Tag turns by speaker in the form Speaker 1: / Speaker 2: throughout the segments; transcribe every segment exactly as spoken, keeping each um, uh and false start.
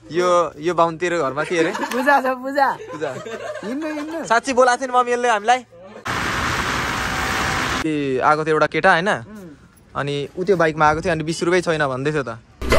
Speaker 1: यो यो बाहुन तेरो घरमा के अरे
Speaker 2: पूजा छ पूजा
Speaker 1: पूजा
Speaker 2: हिँड्नु हिँड्नु
Speaker 1: साच्चै बोलाएको थिएन मम्मीले हामीलाई ए आएको थियो एउटा केटा हैन अनि उ त्यो बाइकमा आएको थियो अनि बीस रुपैयाँ छैन भन्दै थियो त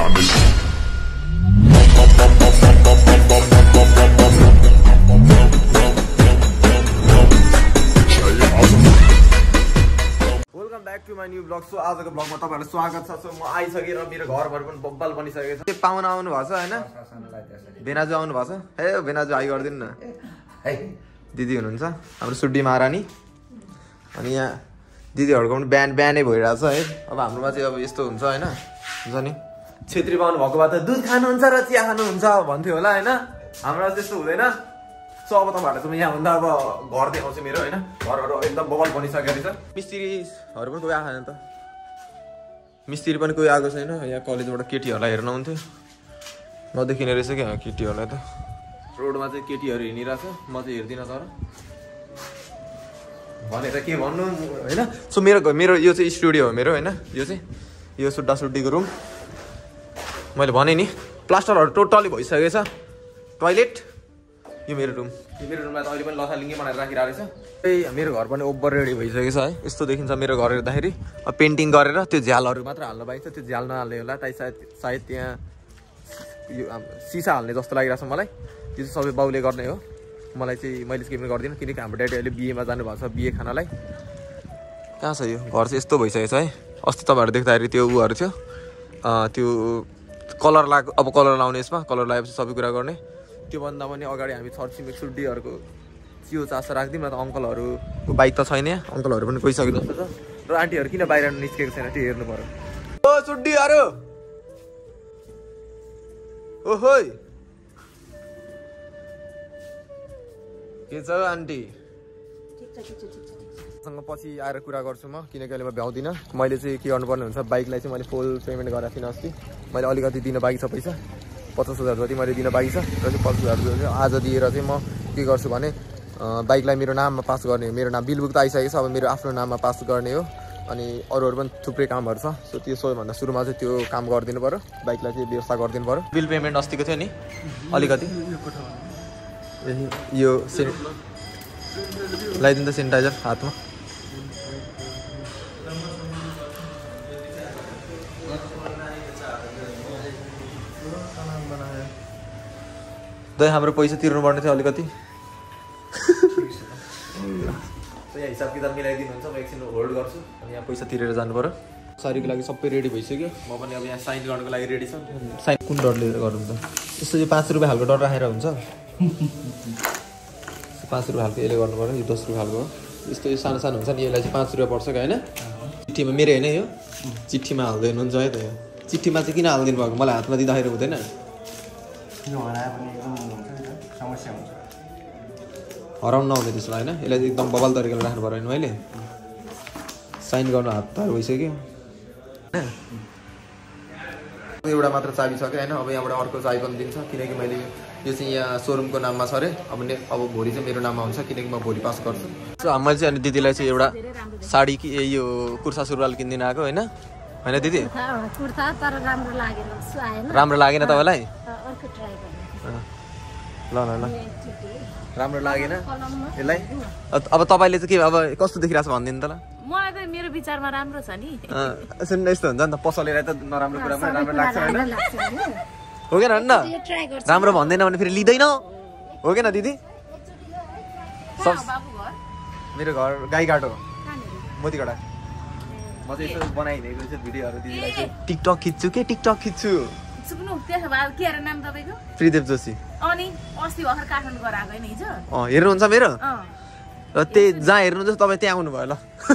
Speaker 1: welcome back to my new blog. So आजको ब्लगमा तपाईँहरूलाई स्वागत छ। सो म आइसकेर मेरो घरभर पनि बब्बल बनिसकेको छ। के पाहुना आउनु भएको छ हैन भेनाजु आउनु भएको छ। हे भेनाजु हाई गरिदिनु न। दिदी हुनुहुन्छ हाम्रो सुड्डी महारानी अनि यहाँ दिदीहरूको पनि बिहान बिहानै भइरहेको छ है। अब हाम्रोमा चाहिँ अब यस्तो हुन्छ होइन हुन्छ नि छेत्री पाउनु भएको भए त दुध खानुहुन्छ र चिया खानुहुन्छ भन्थ्यो होला होइन। हाम्रो त्यस्तो हुँदैन। सो अब तपाईँहरूलाई चाहिँ यहाँभन्दा अब घर देखाउँछु मेरो होइन। घरहरू एकदम बबल बनिसकेको रहेछ। मिस्त्रीहरू पनि कोही आएन त मिस्त्री पनि कोही आएको छैन। यहाँ कलेजबाट केटीहरूलाई हेर्न हुन्थ्यो नदेखिने रहेछ क्या केटीहरूलाई त। रोडमा चाहिँ केटीहरू हिँडिरहेछ म चाहिँ हेर्दिनँ तर भनेर के भन्नु होइन। सो मेरो मेरो यो चाहिँ स्टुडियो हो मेरो होइन। यो चाहिँ यो सुड्डा सुड्डीको रुम मैले भने नि प्लास्टरहरू टोटली भइसकेको छ। टोइलेट यो मेरो रुम यो मेरो रुमलाई त अहिले पनि लथालिङ्गै बनाएर राखिरहेको रहेछ। ए मेरो घर पनि ओभर रेडी भइसकेको छ है। यस्तो देखिन्छ मेरो घर हेर्दाखेरि। अब पेन्टिङ गरेर त्यो झ्यालहरू मात्र हाल्नु बाइक छ त्यो झ्याल नहाल्ने होला ताइ सायद सायद त्यहाँ यो सिसा हाल्ने जस्तो लागिरहेको छ मलाई। त्यो चाहिँ सबै बाउले गर्ने हो। मलाई चाहिँ मैले चाहिँ के पनि गर्दिनँ किनकि हाम्रो ड्याडी अहिले बिएमा जानुभएको छ बिए खानालाई। कहाँ छ यो घर चाहिँ यस्तो भइसकेको छ है। अस्ति तपाईँहरू देख्दाखेरि त्यो उहरू थियो त्यो कलर लगाएको अब कलर लाउने यसमा कलर लगाएपछि सबै कुरा गर्ने। त्योभन्दा पनि अगाडि हामी छरछिमेक सुड्डीहरूको चियो चासो राख्दिउँ न त। अङ्कलहरूको बाइक त छैन यहाँ अङ्कलहरू पनि गइसक्यो जस्तो छ र आन्टीहरू किन बाहिर निस्केको छैन त्यो हेर्नु पर्यो। ओ सुड्डीहरू ओहो के छ आन्टी सँग पछि आएर कुरा गर्छु म किनकि अहिले म भ्याउँदिनँ। मैले चाहिँ के गर्नुपर्ने हुन्छ बाइकलाई चाहिँ मैले फुल पेमेन्ट गरेको थिइनँ अस्ति। मैले अलिकति दिन बाँकी छ पैसा पचास हजार जति मैले दिन बाँकी छ र चाहिँ पचास हजार चाहिँ आज दिएर चाहिँ म के गर्छु भने बाइकलाई मेरो नाममा पास गर्ने हो। मेरो नाम बिल बुक त आइसकेको छ अब मेरो आफ्नो नाममा पास गर्ने हो। अनि अरूहरू पनि थुप्रै कामहरू छ। सो त्यो सबैभन्दा सुरुमा चाहिँ त्यो काम गरिदिनु पऱ्यो बाइकलाई चाहिँ व्यवस्था गरिदिनु पऱ्यो। बिल पेमेन्ट अस्तिको थियो नि अलिकति यो सेनि लगाइदिनु त सेनिटाइजर हातमा। दही हाम्रो पैसा तिर्नुपर्ने थियो अलिकति यहाँ हिसाब किताब मिलाइदिनुहुन्छ म एकछिन होल्ड गर्छु अनि यहाँ पैसा तिरेर जानु पर्यो। सारीको लागि सबै रेडी भइसक्यो। म पनि अब यहाँ साइन गर्नुको लागि रेडी छ। साइन कुन डरले गर्नुहुन्छ यस्तो यो पाँच रुपियाँ खालको डर राखेर हुन्छ पाँच रुपियाँ खालको यसले गर्नु पर्यो। यो दस रुपियाँ खालको यस्तो यो सानो सानो हुन्छ नि यसलाई चाहिँ पाँच रुपियाँ पर्छ क्या होइन। चिठीमा मेरो होइन यो चिठीमा हाल्दैन हुन्छ है त। यो चिठीमा चाहिँ किन हालिदिनु भएको मलाई हातमा दिँदाखेरि हुँदैन हराउनु नहुने त्यसलाई होइन। यसलाई एकदम बबल तरिकाले राख्नु पऱ्यो मैले साइन गर्नु हात तार भइसक्यो होइन। एउटा मात्र चाबी छ क्या होइन। अब यहाँबाट अर्को चाबी पनि दिन्छ किनकि मैले यो चाहिँ यहाँ सोरुमको नाममा छ अरे। अब ने अब भोलि चाहिँ मेरो नाममा हुन्छ किनकि म भोलि पास गर्छु। सो मैले चाहिँ अनि दिदीलाई चाहिँ एउटा साडी कि यो कुर्ता सुरुवाल किनिदिनु आएको होइन होइन दिदी राम्रो लागेन तपाईँलाई ल ल ल राम्रो लागेन यसलाई। अब तपाईँले चाहिँ के अब कस्तो देखिरहेको छ भनिदिनु त ल।
Speaker 3: मलाई त मेरो विचारमा राम्रो छ नि
Speaker 1: सुन्नु यस्तो हुन्छ नि त पसलेलाई त नराम्रो कुरामा राम्रो लाग्छ होइन हो कि न। राम्रो भन्दैन भने फेरि लिँदैन हो कि न दिदी। मेरो घर गाईघाट हो मोतीगढा। म चाहिँ यसो बनाइदिएको छु भिडियोहरू दिदीलाई चाहिँ टिकटक खिच्छु के टिकटक खिच्छु। त्रिदेव जोशी
Speaker 3: अनि अस्ति भर्खर काठमाडौँ गएर आएको हैन हिजो।
Speaker 1: अँ हेर्नुहुन्छ मेरो र त्यही जहाँ हेर्नुहुन्छ तपाईँ त्यहाँ आउनु भयो ल।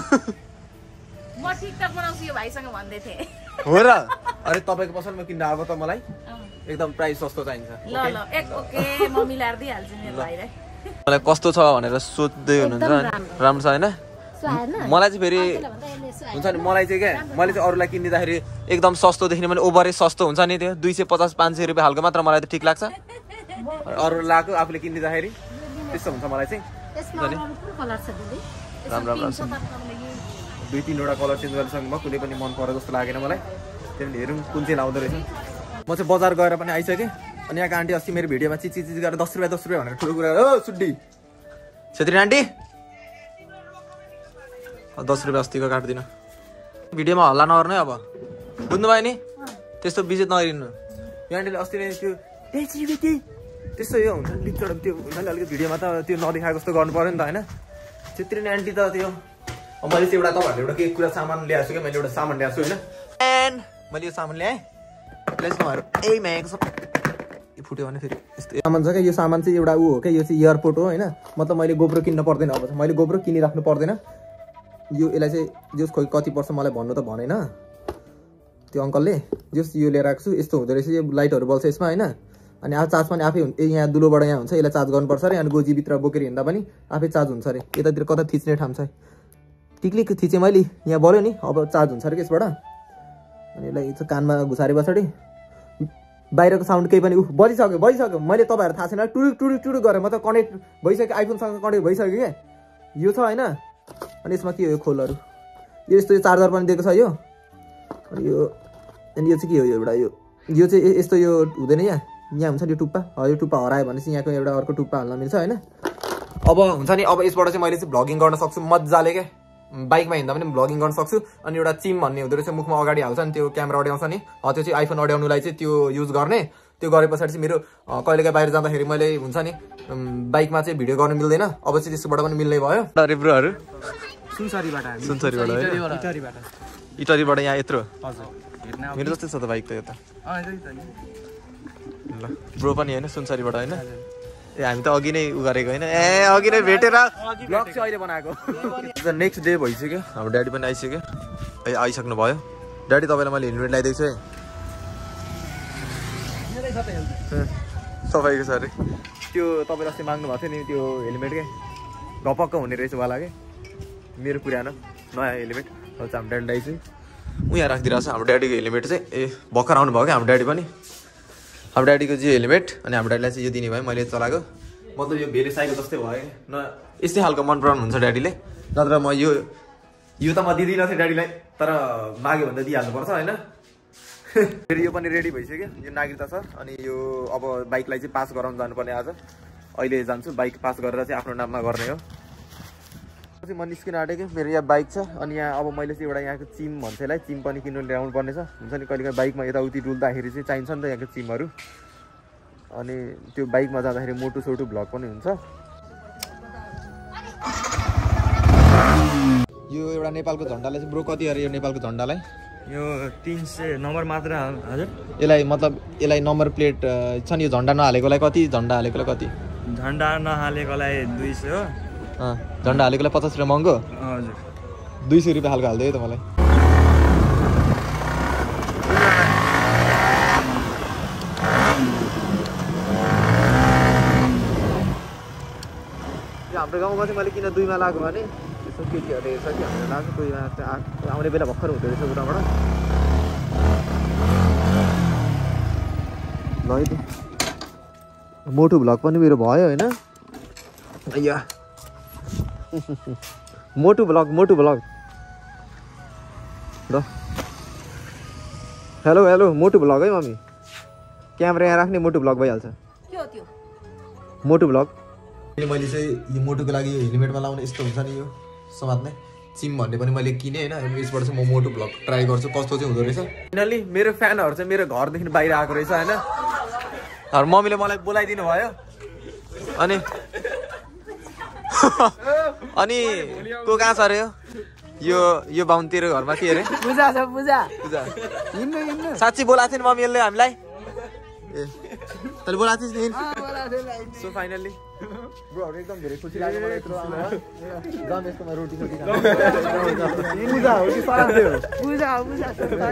Speaker 3: म टिकटक बनाउँछु यो भाइसँग भन्दै थिएँ
Speaker 1: हो र। अरे तपाईँको पसलमा किन्न आएको त मलाई एकदम प्राइस सस्तो चाहिन्छ।
Speaker 3: ल ल एक ओके म मिलाएर दिइहाल्छु नि भाइलाई।
Speaker 1: मलाई कस्तो छ भनेर सोध्दै हुनुहुन्छ राम्रो छ होइन। मलाई चाहिँ फेरि हुन्छ नि मलाई चाहिँ क्या मैले चाहिँ अरूलाई किनिदिँदाखेरि एकदम सस्तो देख्ने भने ओभरै सस्तो हुन्छ नि त्यो दुई सय पचास पाँच सय रुपियाँ हालको मात्र मलाई त ठिक लाग्छ। अरू लगाएको आफूले किनिदिँदाखेरि त्यस्तो हुन्छ मलाई चाहिँ। राम्रो राम्रो छ दुई तिनवटा कलर चेन्ज गरिसक्नु भयो कुनै पनि मन पर्यो जस्तो लागेन मलाई। त्यही हेरौँ कुन चाहिँ लाउँदो रहेछ। म चाहिँ बजार गएर पनि आइसकेँ अनि यहाँको आन्टी अस्ति मेरो भिडियोमा चिची चिची गरेर दस रुपियाँ दस रुपियाँ भनेर ठुलो कुरा हो सुड्डी छेत्री आन्टी दस रुपियाँ अस्तिको काट्दिनँ भिडियोमा हल्ला नगर्नु है अब बुझ्नुभयो नि त्यस्तो बिजेत नगरिनु यो आन्टीले अस्ति नै त्यो त्यस्तो यो हुन्छ नि बिचबाट त्यो हुन्छ नि अलिकति भिडियोमा त त्यो नदेखाएको जस्तो गर्नु पऱ्यो नि त होइन छेत्री नै आन्टी त त्यो मैले चाहिँ एउटा तपाईँहरूले एउटा केही कुरा सामान ल्याएको छु क्या मैले एउटा सामान ल्याएको छु होइन एन्ड मैले यो सामान ल्याएँ त्यसलाई ए म्यागको सब फुट्यो भने फेरि यस्तो सामान छ क्या यो सामान चाहिँ एउटा ऊ हो क्या यो चाहिँ एयरपोर्ट हो होइन मतलब मैले गोप्रो किन्न पर्दैन अब मैले गोप्रो किनिराख्नु पर्दैन यो यसलाई चाहिँ जस खोइ कति पर्छ मलाई भन्नु त भनेन त्यो अङ्कलले जस यो लिएर आएको छु यस्तो हुँदो रहेछ यो लाइटहरू बल्छ यसमा होइन अनि अब चार्ज पनि आफै यहाँ दुलोबाट यहाँ हुन्छ यसलाई चार्ज गर्नुपर्छ अरे अनि गोजीभित्र बोकेर हिँड्दा पनि आफै चार्ज हुन्छ अरे यतातिर कता थिच्ने ठाउँ छ टिक्ली थिचेँ मैले यहाँ बल्यो नि अब चार्ज हुन्छ अरे यसबाट अनि यसलाई कानमा घुसारे पछाडि बाहिरको साउन्ड केही पनि ऊ बजिसक्यो बजिसक्यो मैले तपाईँहरू थाहा छैन टुडुक टुडुक टुडुक गरेँ म त कनेक्ट भइसक्यो आइफोनसँग कनेक्ट भइसक्यो क्या यो छ होइन अनि यसमा के हो यो खोलहरू यो यस्तो यो चार्जर पनि दिएको छ यो अनि यो अनि यो चाहिँ के हो एउटा यो यो चाहिँ यस्तो यो हुँदैन यहाँ यहाँ हुन्छ यो टुप्पा यो टुप्पा हरायो भने चाहिँ यहाँको एउटा अर्को टुप्पा हाल्न मिल्छ होइन अब हुन्छ नि अब यसबाट चाहिँ मैले चाहिँ भ्लगिङ गर्न सक्छु मजाले क्या बाइकमा हिँड्दा पनि भ्लगिङ गर्न सक्छु अनि एउटा चिम भन्ने हुँदो रहेछ मुखमा अगाडि हाल्छ नि त्यो क्यामेरा अड्याउँछ नि त्यो चाहिँ आइफोन अड्याउनुलाई चाहिँ त्यो युज गर्ने त्यो गरे पछाडि चाहिँ मेरो कहिलेकाहीँ बाहिर जाँदाखेरि मैले हुन्छ नि बाइकमा चाहिँ भिडियो गर्नु मिल्दैन अब चाहिँ त्यसबाट पनि मिल्ने भयो ब्रोहरू सुनसरीबाट सुनसरीबाट इटरीबाट यहाँ यत्रो मेरो जस्तै छ त बाइक त यो त ल ब्रो पनि होइन सुनसरीबाट होइन ए हामी त अघि नै उ गरेको होइन ए अघि नै भेटेर ब्लग चाहिँ अहिले बनाएको नेक्स्ट डे भइसक्यो हाम्रो ड्याडी पनि आइसक्यो ए आइसक्नु भयो ड्याडी तपाईँलाई मैले हेलमेट लगाइदिएको छु है सफाइको छ अरे त्यो तपाईँले अस्ति माग्नु भएको थियो नि त्यो हेलमेट क्या घपक्क हुने रहेछ वाला क्या मेरो पुरानो नयाँ हेलमेट अब चाहिँ हाम्रो ड्याडी ल्याइछु ऊ यहाँ राखिदिरहेको छ हाम्रो ड्याडीको हेलमेट चाहिँ ए भर्खर आउनु भयो क्या हाम्रो ड्याडी पनि हाम्रो ड्याडीको चाहिँ हेलमेट अनि हाम्रो ड्याडीलाई चाहिँ यो दिने भयो मैले चलाएको मतलब यो भेले साइकल जस्तै भयो न यस्तै खालको मन पराउनु हुन्छ ड्याडीले नत्र म यो यो त म दिँदिनँ थिएँ ड्याडीलाई तर माग्यो भने त दिइहाल्नुपर्छ होइन फेरि यो पनि रेडी भइसक्यो यो नागरिकता छ अनि यो अब बाइकलाई चाहिँ पास गराउनु जानुपर्ने आज अहिले जान्छु बाइक पास गरेर चाहिँ आफ्नो नाममा गर्ने हो चाहिँ म निस्किन आँटेको मेरो यहाँ बाइक छ अनि यहाँ अब मैले चाहिँ एउटा यहाँको चिम भन्छ यसलाई चिम पनि किन्नु ल्याउनु पर्ने छ हुन्छ नि कहिलेकाहीँ बाइकमा यताउति डुल्दाखेरि चाहिँ चाहिन्छ नि त यहाँको चिमहरू अनि त्यो बाइकमा जाँदाखेरि मोटो सोटो भ्लग पनि हुन्छ यो एउटा नेपालको झन्डालाई चाहिँ ब्रो कति अरे यो नेपालको झन्डालाई
Speaker 2: यो तीन सय नम्बर मात्र हजुर
Speaker 1: यसलाई मतलब यसलाई नम्बर प्लेट छ नि यो झन्डा नहालेकोलाई कति झन्डा हालेकोलाई कति
Speaker 2: झन्डा नहालेकोलाई दुई सय हो
Speaker 1: झन्डा हालेकोलाई पचास रुपियाँ महँगो
Speaker 2: हजुर
Speaker 1: दुई सय रुपियाँ हालको हालिदियो त मलाई हाम्रो गाउँमा चाहिँ मैले किन दुईमा लाग्यो भने यसो केटीहरूले हेर्छ कि हामीलाई लाग्छ दुईमा आउने बेला भर्खर हुँदो रहेछ उताबाट ल है मोटो भ्लग पनि मेरो भयो होइन या मोटु भ्लग मोटु भ्लग ल हेलो हेलो मोटु भ्लग है मम्मी क्यामेरा यहाँ राख्ने मोटु भ्लग भइहाल्छ
Speaker 3: के हो त्यो
Speaker 1: मोटु भ्लग मैले चाहिँ यो मोटुको लागि यो हेलमेटमा लाउने यस्तो हुन्छ नि यो समात्ने चिम भन्ने पनि मैले किनेँ होइन यसबाट चाहिँ म मोटु भ्लग ट्राई गर्छु कस्तो चाहिँ हुँदो रहेछ फाइनली मेरो फ्यानहरू चाहिँ मेरो घरदेखि बाहिर आएको रहेछ होइन मम्मीले मलाई बोलाइदिनु भयो अनि अनि को कहाँ छ अरे यो यो बाहुन तेरो घरमा के अरे
Speaker 3: पूजा छ पूजा
Speaker 1: पूजा साँच्ची बोलाएको थियो नि मम्मीले हामीलाई ए तैँले बोलाएको थिइस् नि सो फाइनल्ली ब्रोहरू एकदम धेरै खुसी लाग्यो मलाई यत्रो जाम यस्तोमा रोटी सोटी पूजा हो कि सराब थियो
Speaker 3: पूजा हो पूजा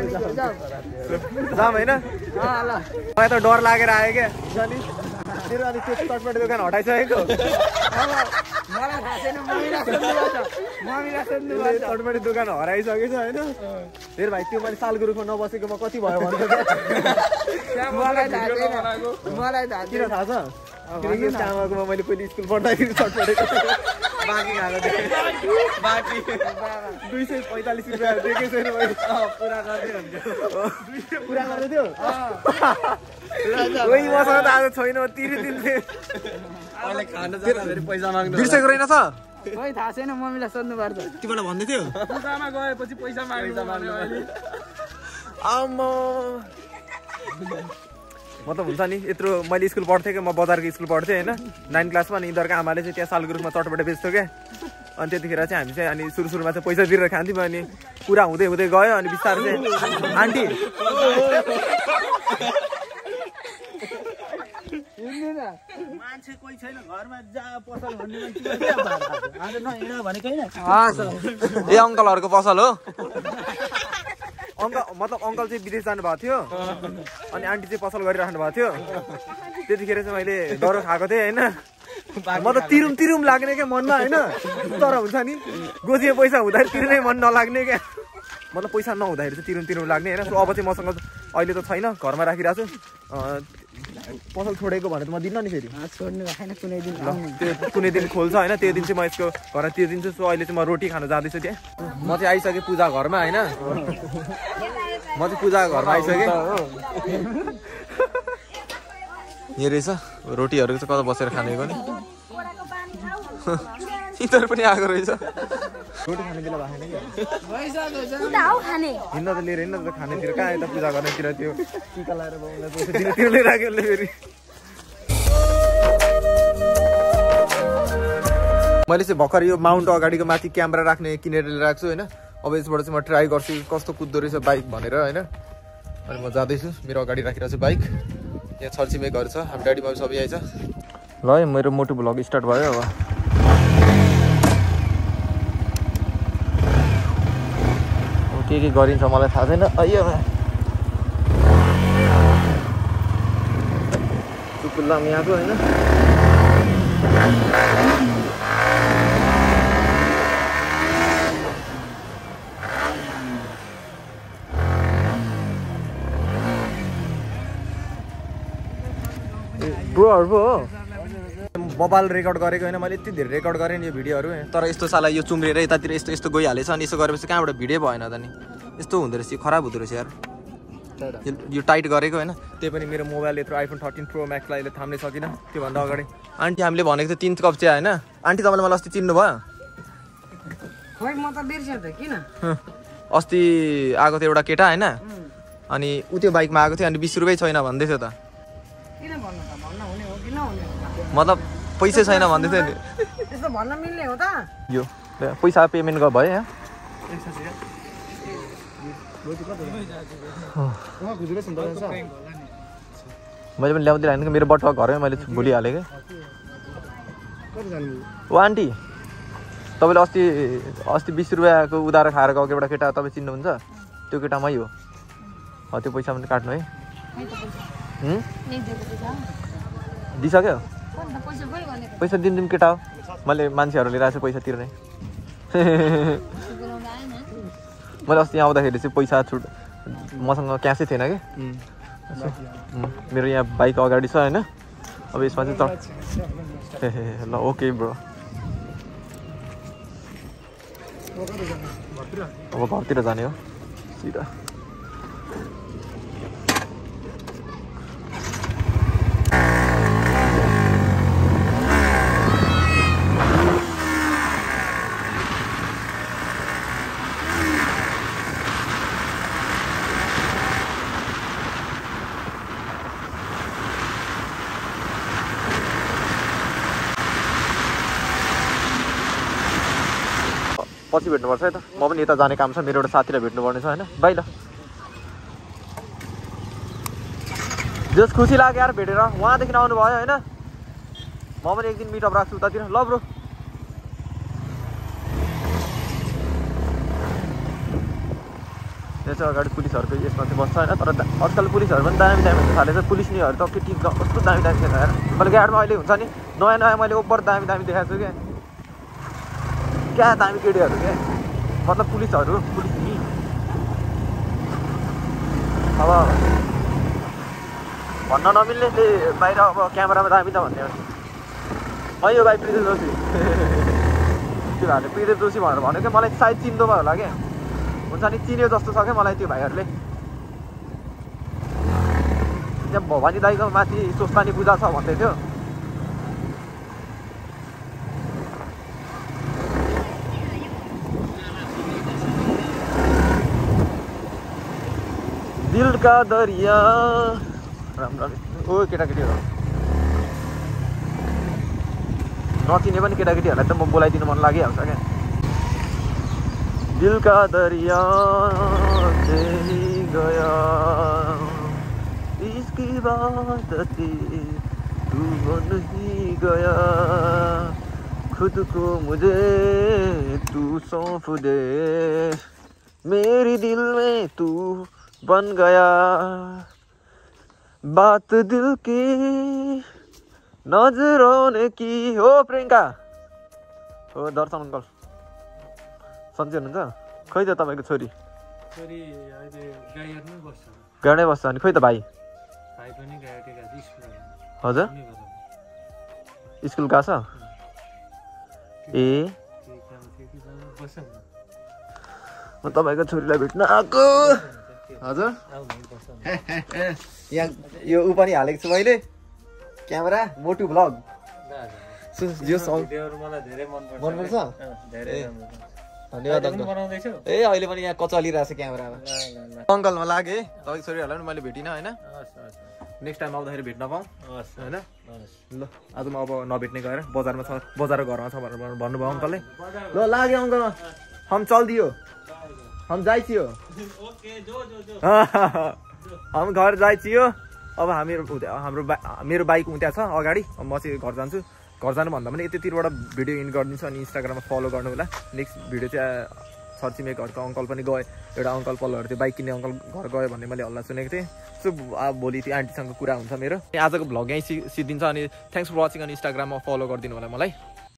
Speaker 1: जाम होइन मलाई त डर लागेर आयो क्या जानी तेरो अनि त्यो चटपटी दोकान हटाइसकेको
Speaker 3: मलाई थाहा छैन मम्मीलाई सोध्नुपर्छ मम्मीलाई सोध्नुपर्छ
Speaker 1: चटपटी दोकान हराइसकेछ होइन फेरि भाइ त्यो मैले सालको रुखमा नबसेको म कति भयो भन्छु
Speaker 3: मलाई थाहा छैन मलाई थाहा
Speaker 1: किन थाहा छ किनकि यस्तो आमाकोमा मैले पहिले स्कुल पढ्दाखेरि सर्ट पढेको बाँकी खाएको थिएँ बाँकी दुई सय पैँतालिस रुपियाँ दिएकै छैन मैले पुरा गर्दै हुन्थ्यो पुरा गर्दै थियो कोही मसँग त आज छैन तिरिदिन्थे अहिले खान जाँदाखेरि पैसा माग्नु बिर्सेको रहेन त
Speaker 3: खोइ थाहा छैन मम्मीलाई सोध्नु पर्छ
Speaker 1: तिमीलाई भन्दै थियो
Speaker 3: पूजामा गएपछि पैसा माग्नु भन्यो अहिले
Speaker 1: आम्मा म त हुन्छ नि यत्रो मैले स्कुल पढ्थेँ क्या म बजारको स्कुल पढ्थेँ होइन नाइन क्लासमा अनि यिनीहरूको आमाले चाहिँ त्यहाँ सालगुरुमा चटपट बेच्थ्यो क्या अनि त्यतिखेर चाहिँ हामी चाहिँ अनि सुरु सुरुमा चाहिँ पैसा तिरेर खान्थ्यौँ अनि पुरा हुँदै हुँदै गयो अनि बिस्तारै चाहिँ आन्टी
Speaker 3: मान्छे कोही छैन घरमा जा पसल भन्ने आज नहिँड भनेको होइन
Speaker 1: ए अङ्कलहरूको पसल हो अङ्कल मतलब अङ्कल चाहिँ विदेश जानुभएको थियो अनि आन्टी चाहिँ पसल गरिराख्नु भएको थियो त्यतिखेर चाहिँ मैले डरो खाएको थिएँ होइन म त तिरुम तिरुम लाग्ने क्या मनमा होइन तर हुन्छ नि गोजिए पैसा हुँदाखेरि तिर्नै मन नलाग्ने क्या मतलब पैसा नहुँदाखेरि चाहिँ तिरुम तिरुम लाग्ने होइन अब चाहिँ मसँग अहिले त छैन घरमा राखिरहेको छु पसल छोडेको भने त म दिन्न नि फेरि
Speaker 3: छोड्नु भएन कुनै दिन
Speaker 1: त्यो कुनै दिन खोल्छ होइन त्यो दिन चाहिँ म यसको घरमा त्यो दिन चाहिँ सो अहिले चाहिँ म रोटी खान जाँदैछु त्यहाँ म चाहिँ आइसकेँ पूजा घरमा होइन म चाहिँ पूजा घरमा आइसकेँ यहाँ रहेछ रोटीहरू चाहिँ कता बसेर खानेको नि यिनीहरू पनि आएको रहेछ रोटी खाने बेला भएन कि हिँड्न त लिएर हिँड्न त खानेतिर कहाँ यता पूजा गर्नेतिर त्यो टिका लगाएर बाउलाई पैसा तिर लिएर राख्यो उसले फेरि मैले चाहिँ भर्खर यो माउन्ट अगाडिको माथि क्यामेरा राख्ने किनेर लिएर राख्छु होइन अब यसबाट चाहिँ म ट्राई गर्छु कस्तो कुद्दो रहेछ बाइक भनेर होइन अनि म जाँदैछु मेरो अगाडि राखिरहेको छु बाइक यहाँ छरछिमेकीहरू छ हामी ड्याडी मम्मी सबै आइछ ल है मेरो मोटो भ्लग स्टार्ट भयो अब के के गरिन्छ मलाई थाहा छैन अयो चुकुल्लाम यहाँको होइन ब्रोहरू पो हो मोबाइल रेकर्ड गरेको होइन मैले यति धेरै रेकर्ड गरेँ नि यो भिडियोहरू तर यस्तो साला यो चुम्रेर यतातिर यस्तो यस्तो गइहालेछ अनि यसो गरेपछि कहाँबाट भिडियो भएन त नि यस्तो हुँदो रहेछ यो खराब हुँदो रहेछ यार यो टाइट गरेको होइन त्यही पनि मेरो मोबाइल यत्रो आइफोन थर्टिन प्रो म्याक्सलाई अहिले थाम्नै सकिनँ त्योभन्दा अगाडि आन्टी हामीले भनेको थियो तिन कप चिया होइन आन्टी तपाईँले मलाई अस्ति चिन्नु भयो
Speaker 3: खोइ म त बिर्सेँ त किन
Speaker 1: अस्ति आएको थियो एउटा केटा होइन अनि ऊ त्यो बाइकमा आएको थियो अनि बिस रुपियाँ छैन भन्दै थियो त
Speaker 3: किन भन्नु त भन्न हुने हो कि नहुने
Speaker 1: मतलब पैसै छैन भन्दै थियो नि
Speaker 3: त्यस्तो भन्न मिल्ने हो त
Speaker 1: यो पैसा पेमेन्ट गर भयो यहाँ मैले पनि ल्याउँदै राखेको मेरो बटुवा घरमै मैले भुलिहालेँ क्या ओ आन्टी तपाईँले अस्ति अस्ति बिस रुपियाँको उधारो खाएर गएको एउटा केटा तपाईँ चिन्नुहुन्छ त्यो केटा मै हो त्यो पैसा पनि काट्नु है दिइसक्यो पैसा दिनु केटा हो मैले मान्छेहरू लिएर आएको छु पैसा तिर्ने मैले अस्ति यहाँ आउँदाखेरि चाहिँ पैसा छुट मसँग क्यासै थिएन कि मेरो यहाँ बाइक अगाडि छ होइन अब यसमा चाहिँ चढ ए ल ओके ब्रो अब घरतिर जाने हो सिधा पछि भेट्नुपर्छ है त म पनि यता जाने काम छ मेरो एउटा साथीलाई भेट्नुपर्ने छ होइन बाइ ल जस खुसी लाग्यो यार भेटेर उहाँदेखि आउनु भयो होइन म पनि एक दिन मिटअप राख्छु उतातिर ल ब्रो यहाँ चाहिँ अगाडि पुलिसहरूको यसमा चाहिँ बस्छ होइन तर आजकल पुलिसहरू पनि दामी दामी हुन्छ थालेछ पुलिस निहरू त केटी कस्तो दामी दामी छैन यार मैले गाडीमा अहिले हुन्छ नि नयाँ नयाँ मैले ओभर दामी दामी देखाएको छु क्या क्या दामी केटीहरू क्या मतलब पुलिसहरू पुलिस नि अब भन्न नमिल्ने त्यही बाहिर अब क्यामेरामा दामी त भन्ने हो यो भाइ प्रिदेव जोशी त्यो भाइले प्रिदेव जोशी भनेर भन्यो क्या मलाई सायद चिन्दो भयो होला क्या हुन्छ नि चिन्यो जस्तो छ क्या मलाई त्यो भाइहरूले त्यहाँ भवानी दाईको माथि सोस्तानी पूजा छ भन्दै थियो दिलका दरिया राम्रो ओ केटाकेटीहरू नचिने पनि केटाकेटीहरूलाई त म बोलाइदिनु मन लागिहाल्छ क्या दिलका दरिया गया इसकी बात थी तू बन ही गया खुद को मुझे तू सौंप दे मेरी दिल में तू बन गया बात दिल की नजरों ने की हो प्रियंका हो दर्शन अङ्कल सन्चै हुनुहुन्छ खै त तपाईँको छोरी
Speaker 3: छोरी अहिले गाई हेर्नु बस्छ
Speaker 1: गाडै बस्छ अनि खै त भाइ
Speaker 3: भाइ पनि गाडीका स्कुल
Speaker 1: हजुर स्कुल गएको छ ए
Speaker 3: बस्छ
Speaker 1: म तपाईँको छोरीलाई भेट्न आएको हजुर यहाँ यो ऊ पनि हालेको छु मैले क्यामेरा मोटु भ्लग यो
Speaker 3: मलाई धेरै मन पर्छ
Speaker 1: मनपर्छ
Speaker 3: धेरै
Speaker 1: धन्यवाद अङ्कल
Speaker 3: बनाउँदैछौ
Speaker 1: ए अहिले पनि यहाँ कचलिरहेको छ क्यामेरामा अङ्कलमा लाग्यो तपाईँको छोरीहरूलाई पनि मैले भेटिनँ होइन नेक्स्ट टाइम आउँदाखेरि भेट्न पाऊँ होइन ल आज म अब नभेट्ने गएर बजारमा छ बजार घरमा छ भनेर भन्नुभयो अङ्कलले ल लाग्यो अङ्कलमा हम चल्दियो हम जाइछियो हम घर जाइछियो अब हामीहरू हाम्रो बा मेरो बाइक उता छ अगाडि म चाहिँ घर जान्छु घर जानु भन्दा पनि यतितिरबाट भिडियो इन गरिदिन्छु अनि इन्स्टाग्राममा फलो गर्नु होला नेक्स्ट भिडियो चाहिँ छरछिमेकीहरूको अङ्कल पनि गयो एउटा अङ्कल पल्लोहरू थियो बाइक किन्ने अङ्कल घर गयो भन्ने मैले हल्ला सुनेको थिएँ सो अब भोलि त्यो आन्टीसँग कुरा हुन्छ मेरो आजको भ्लग यहीँ सि सिद्धिन्छ अनि थ्याङ्क्स फर वाचिङ अनि इन्स्टाग्राममा फलो गरिदिनु होला मलाई